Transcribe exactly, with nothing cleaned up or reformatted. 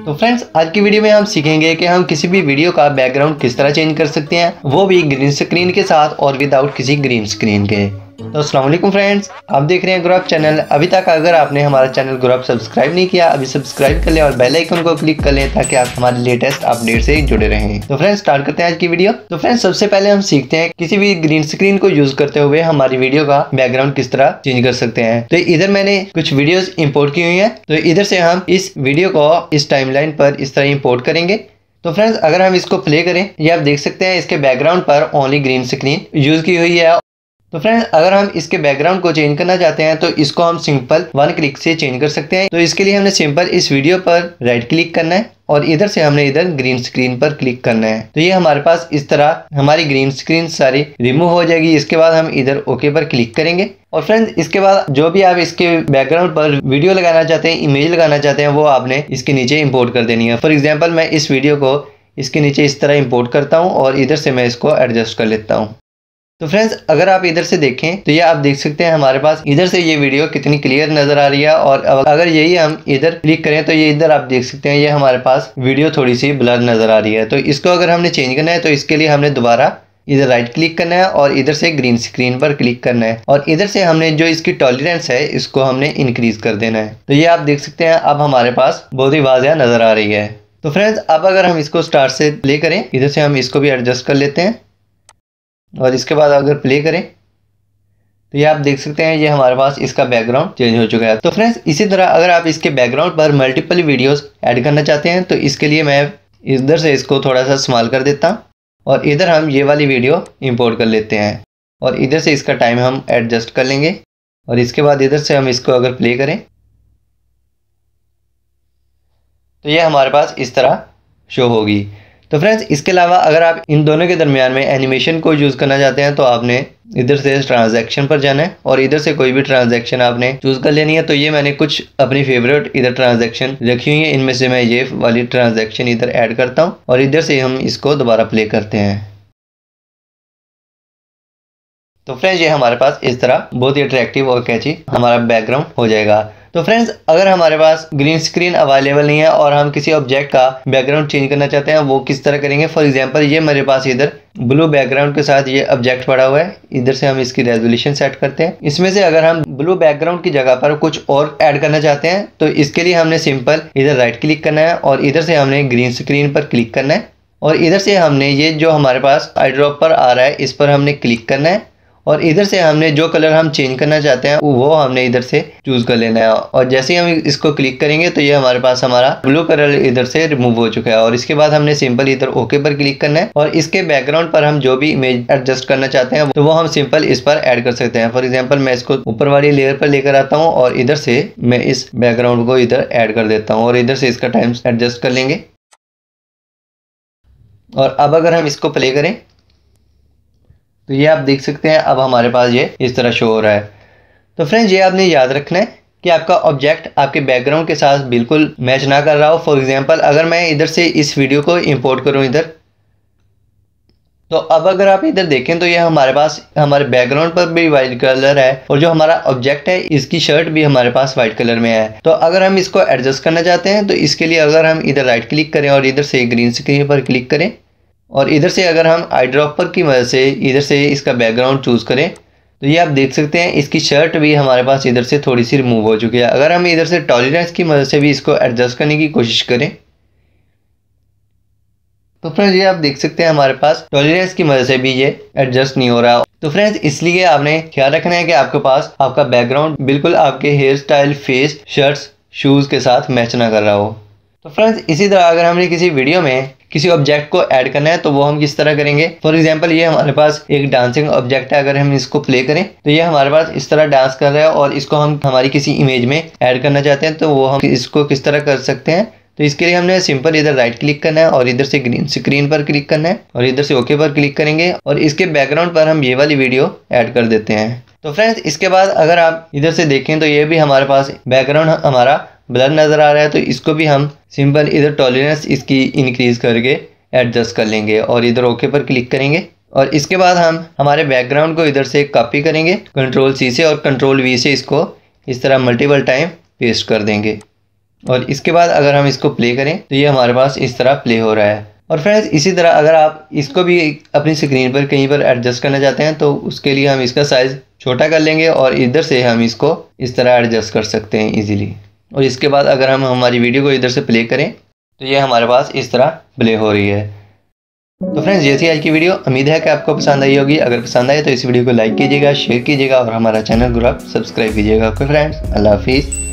तो फ्रेंड्स, आज की वीडियो में हम सीखेंगे कि हम किसी भी वीडियो का बैकग्राउंड किस तरह चेंज कर सकते हैं, वो भी ग्रीन स्क्रीन के साथ और विदाउट किसी ग्रीन स्क्रीन के। तो अस्सलाम वालेकुम फ्रेंड्स, आप देख रहे हैं ग्रो अप चैनल। अभी तक अगर आपने हमारा चैनल ग्रो अप सब्सक्राइब नहीं किया, अभी सब्सक्राइब कर लें और बेल आइकन को क्लिक कर लें ताकि आप हमारे लेटेस्ट अपडेट से जुड़े रहें। तो फ्रेंड्स, स्टार्ट करते हैं आज की वीडियो। तो फ्रेंड्स, सबसे पहले हम सीखते हैं किसी भी ग्रीन स्क्रीन को यूज करते हुए हमारी वीडियो का बैकग्राउंड किस तरह चेंज कर सकते हैं। तो इधर मैंने कुछ वीडियोस इंपोर्ट की हुई हैं, तो इधर से हम इस वीडियो को इस टाइमलाइन पर इस तरह इंपोर्ट करेंगे। तो फ्रेंड्स, अगर हम इसको प्ले करें, ये आप देख सकते हैं इसके बैकग्राउंड पर ओनली ग्रीन स्क्रीन यूज की हुई है। तो फ्रेंड्स, अगर हम इसके बैकग्राउंड को चेंज करना चाहते हैं तो इसको हम सिंपल वन क्लिक से चेंज कर सकते हैं। तो इसके लिए हमने सिंपल इस वीडियो पर राइट क्लिक करना है और इधर से हमने इधर ग्रीन स्क्रीन पर क्लिक करना है। तो ये हमारे पास इस तरह हमारी ग्रीन स्क्रीन सारी रिमूव हो जाएगी। इसके बाद हम इधर ओके पर क्लिक करेंगे और फ्रेंड्स, इसके बाद जो भी आप इसके बैकग्राउंड पर वीडियो लगाना चाहते हैं, इमेज लगाना चाहते हैं, वो आपने इसके नीचे इंपोर्ट कर देनी है। फॉर एग्जाम्पल, मैं इस वीडियो को इसके नीचे इस तरह इंपोर्ट करता हूँ और इधर से मैं इसको एडजस्ट कर लेता हूँ। तो फ्रेंड्स, अगर आप इधर से देखें तो ये आप देख सकते हैं हमारे पास इधर से ये वीडियो कितनी क्लियर नजर आ रही है। और अगर यही हम इधर क्लिक करें तो ये इधर आप देख सकते हैं ये हमारे पास वीडियो थोड़ी सी ब्लर नजर आ रही है। तो इसको अगर हमने चेंज करना है तो इसके लिए हमने दोबारा इधर राइट क्लिक करना है और इधर से ग्रीन स्क्रीन पर क्लिक करना है और इधर से हमने जो इसकी टॉलरेंस है इसको हमने इंक्रीज कर देना है। तो ये आप देख सकते हैं अब हमारे पास बहुत ही वाज़ेह नजर आ रही है। तो फ्रेंड्स, अब अगर हम इसको स्टार्ट से प्ले करें, इधर से हम इसको भी एडजस्ट कर लेते हैं और इसके बाद अगर प्ले करें तो ये आप देख सकते हैं ये हमारे पास इसका बैकग्राउंड चेंज हो चुका है। तो फ्रेंड्स, इसी तरह अगर आप इसके बैकग्राउंड पर मल्टीपल वीडियोस ऐड करना चाहते हैं तो इसके लिए मैं इधर से इसको थोड़ा सा स्मॉल कर देता हूँ और इधर हम ये वाली वीडियो इंपोर्ट कर लेते हैं और इधर से इसका टाइम हम एडजस्ट कर लेंगे और इसके बाद इधर से हम इसको अगर प्ले करें तो ये हमारे पास इस तरह शो होगी। तो फ्रेंड्स, इसके अलावा अगर आप इन दोनों के दरमियान में एनिमेशन को यूज़ करना चाहते हैं तो आपने इधर से ट्रांजैक्शन पर जाना है और इधर से कोई भी ट्रांजैक्शन आपने चूज़ कर लेनी है। तो ये मैंने कुछ अपनी फेवरेट इधर ट्रांजैक्शन रखी हुई है, इनमें से मैं ये वाली ट्रांजैक्शन इधर ऐड करता हूँ और इधर से हम इसको दोबारा प्ले करते हैं। तो फ्रेंड्स, ये हमारे पास इस तरह बहुत ही अट्रैक्टिव और कैची हमारा बैकग्राउंड हो जाएगा। तो फ्रेंड्स, अगर हमारे पास ग्रीन स्क्रीन अवेलेबल नहीं है और हम किसी ऑब्जेक्ट का बैकग्राउंड चेंज करना चाहते हैं, वो किस तरह करेंगे। फॉर एग्जांपल, ये मेरे पास इधर ब्लू बैकग्राउंड के साथ ये ऑब्जेक्ट पड़ा हुआ है। इधर से हम इसकी रेजोल्यूशन सेट करते हैं। इसमें से अगर हम ब्लू बैकग्राउंड की जगह पर कुछ और ऐड करना चाहते हैं तो इसके लिए हमने सिंपल इधर राइट क्लिक करना है और इधर से हमने ग्रीन स्क्रीन पर क्लिक करना है और इधर से हमने ये जो हमारे पास आई ड्रॉप पर आ रहा है इस पर हमने क्लिक करना है और इधर से हमने जो कलर हम चेंज करना चाहते हैं वो हमने इधर से चूज कर लेना है और जैसे ही हम इसको क्लिक करेंगे तो ये हमारे पास हमारा ब्लू कलर इधर से रिमूव हो चुका है और इसके बाद हमने सिंपल इधर ओके पर क्लिक करना है और इसके बैकग्राउंड पर हम जो भी इमेज एडजस्ट करना चाहते हैं तो वो हम सिंपल इस पर ऐड कर सकते हैं। फॉर एग्जाम्पल, मैं इसको ऊपर वाली लेयर पर लेकर आता हूँ और इधर से मैं इस बैकग्राउंड को इधर ऐड कर देता हूँ और इधर से इसका टाइम एडजस्ट कर लेंगे। और अब अगर हम इसको प्ले करें तो ये आप देख सकते हैं अब हमारे पास ये इस तरह शो हो रहा है। तो फ्रेंड्स, ये आपने याद रखना है कि आपका ऑब्जेक्ट आपके बैकग्राउंड के साथ बिल्कुल मैच ना कर रहा हो। फॉर एग्जांपल, अगर मैं इधर से इस वीडियो को इंपोर्ट करूं इधर, तो अब अगर आप इधर देखें तो ये हमारे पास हमारे बैकग्राउंड पर भी वाइट कलर है और जो हमारा ऑब्जेक्ट है इसकी शर्ट भी हमारे पास वाइट कलर में है। तो अगर हम इसको एडजस्ट करना चाहते हैं तो इसके लिए अगर हम इधर राइट क्लिक करें और इधर से ग्रीन स्क्रीन पर क्लिक करें और इधर से अगर हम आई ड्रॉपर की मदद से इधर से इसका बैकग्राउंड चूज़ करें तो ये आप देख सकते हैं इसकी शर्ट भी हमारे पास इधर से थोड़ी सी रिमूव हो चुकी है। अगर हम इधर से टॉलरेंस की मदद से भी इसको एडजस्ट करने की कोशिश करें तो फ्रेंड्स, ये आप देख सकते हैं हमारे पास टॉलरेंस की मदद से भी ये एडजस्ट नहीं हो रहा। तो फ्रेंड्स, इसलिए आपने ख्याल रखना है कि आपके पास आपका बैकग्राउंड बिल्कुल आपके hair style, face, shirts, shoes के साथ मैच ना कर रहा हो। तो फ्रेंड्स, इसी तरह अगर हमने किसी वीडियो में किसी ऑब्जेक्ट को ऐड करना है तो वो हम किस तरह करेंगे। फॉर एग्जांपल, ये हमारे पास एक डांसिंग ऑब्जेक्ट है। अगर हम इसको प्ले करें तो ये हमारे पास इस तरह डांस कर रहा है और इसको हम हमारी किसी इमेज में ऐड करना चाहते हैं तो वो हम इसको किस तरह कर सकते हैं। तो इसके लिए हमने सिंपल इधर राइट क्लिक करना है और इधर से ग्रीन स्क्रीन पर क्लिक करना है और इधर से ओके पर क्लिक करेंगे और इसके बैकग्राउंड पर हम ये वाली वीडियो ऐड कर देते हैं। तो फ्रेंड्स, इसके बाद अगर आप इधर से देखें तो ये भी हमारे पास बैकग्राउंड हमारा ब्लर नज़र आ रहा है। तो इसको भी हम सिंपल इधर टॉलरेंस इसकी इंक्रीज करके एडजस्ट कर लेंगे और इधर ओके पर क्लिक करेंगे और इसके बाद हम हमारे बैकग्राउंड को इधर से कॉपी करेंगे कंट्रोल सी से और कंट्रोल वी से इसको इस तरह मल्टीपल टाइम पेस्ट कर देंगे। और इसके बाद अगर हम इसको प्ले करें तो ये हमारे पास इस तरह प्ले हो रहा है। और फ्रेंड्स इसी तरह अगर आप इसको भी अपनी स्क्रीन पर कहीं पर एडजस्ट करना चाहते हैं तो उसके लिए हम इसका साइज़ छोटा कर लेंगे और इधर से हम इसको इस तरह एडजस्ट कर सकते हैं इजीली। और इसके बाद अगर हम हमारी वीडियो को इधर से प्ले करें तो ये हमारे पास इस तरह प्ले हो रही है। तो फ्रेंड्स ये थी आज की वीडियो, उम्मीद है कि आपको पसंद आई होगी। अगर पसंद आए तो इस वीडियो को लाइक कीजिएगा, शेयर कीजिएगा और हमारा चैनल ग्रुप सब्सक्राइब कीजिएगा। ओके फ्रेंड्स, अल्लाह हाफिज़।